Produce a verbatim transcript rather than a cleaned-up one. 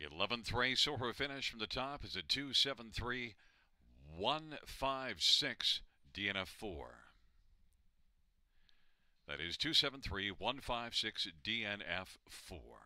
eleventh race, so her finish from the top is a two seven three one five six D N F four. That is two seven three one five six D N F four.